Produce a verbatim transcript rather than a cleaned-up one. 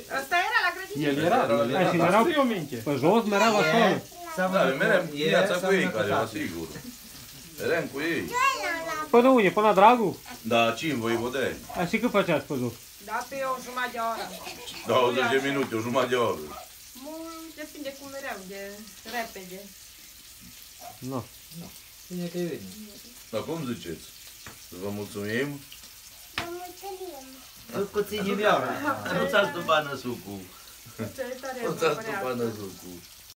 Ăsta era la grădiniță. El era, el era, și merau pe jos, mereu la școală. Da, mereu viața cu ei, care era sigur. Eram cu ei. Până unde? Până la Dragu? Da, cinci Voivodeni. A, și cât făceați pe drum? Da, pe o jumătate de oră. douăzeci de minute, o jumătate de oră. Depinde cum mereu, de repede. Nu. Bine că e bine. Dar cum ziceți? Să vă mulțumim? Vă mulțumim. Cu țigimiora. Nu ți-a stupat năsucul. Nu ți-a stupat năsucul.